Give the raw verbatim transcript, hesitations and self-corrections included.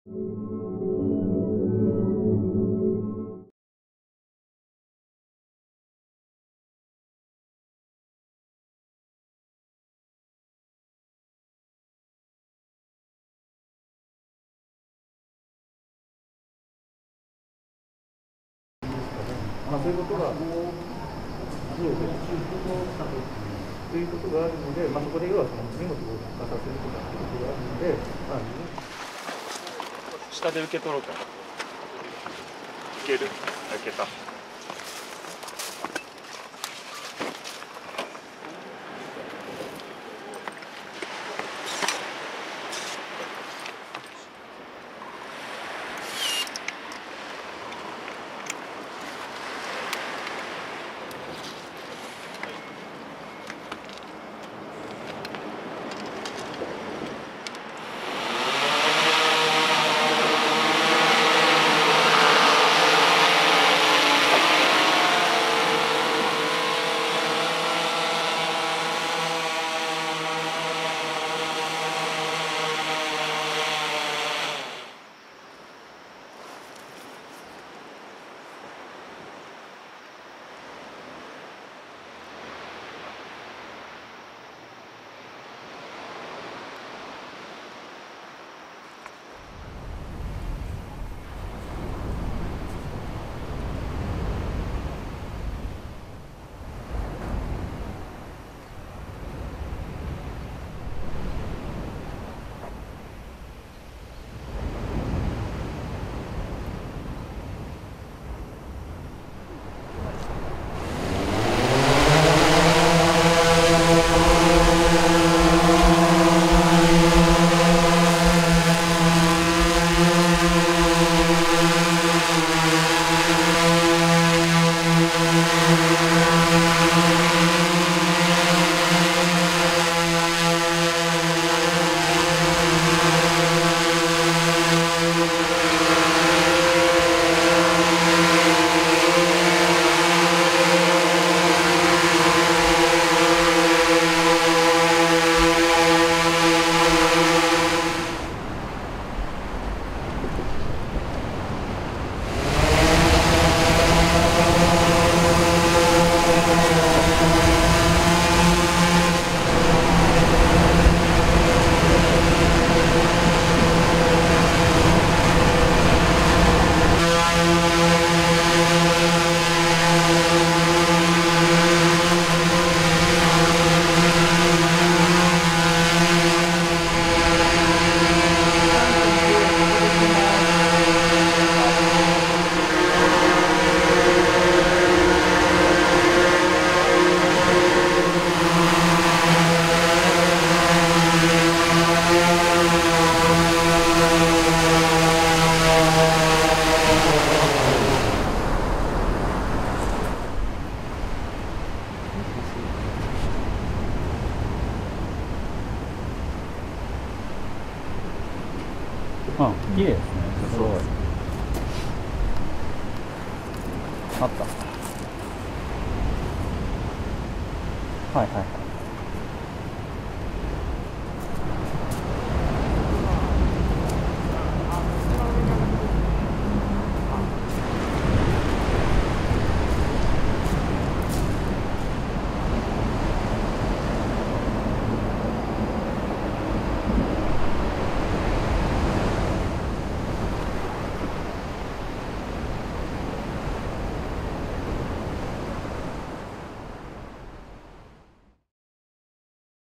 まあ、そういうことが、そうですね、ということがあるので、まあ、そこで要はその荷物を落下させるとかっていうことがあるので、まあ、 下で受け取ろうか。いける？いけた。 うん、綺麗ですね。すごい。あった。はいはいはい。